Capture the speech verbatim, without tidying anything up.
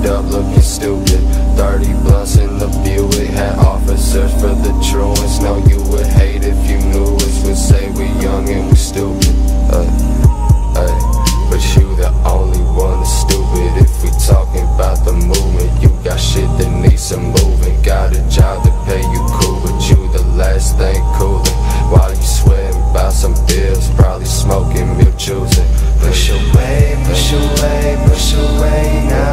up looking stupid. Thirty blunts in the Buick, had officers for the truants. Know you would hate if you knew us. Would say we young and we stupid. uh, ay, But you the only one that's stupid. If we talking about the movement, you got shit that needs some moving. Got a job to pay you cool, but you the last thing cooling. While you sweating about some bills, probably smoking milk choosing. Push away, push away, push away now.